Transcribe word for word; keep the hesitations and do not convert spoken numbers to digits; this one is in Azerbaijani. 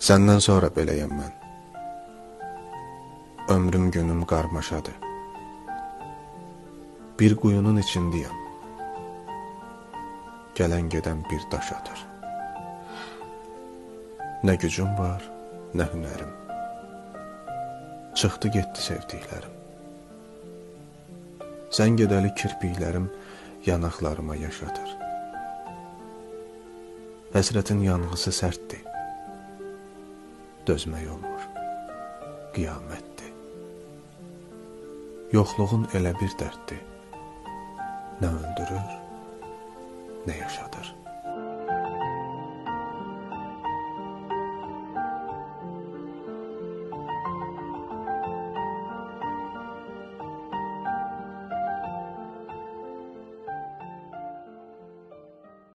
Səndən sonra beləyəm mən. Ömrüm günüm qarmaşadır. Bir quyunun içindəyəm. Gələn gedən bir daş atır. Nə gücüm var, nə hünərim. Çıxdı getdi sevdiklərim. Sən gedəli kirpiklərim yanaqlarıma yaşatır. Həsrətin yanğısı sərtdir. Dözmək olmur, qiyamətdir. Yoxluğun elə bir dərddir. Nə öldürür, nə yaşadır.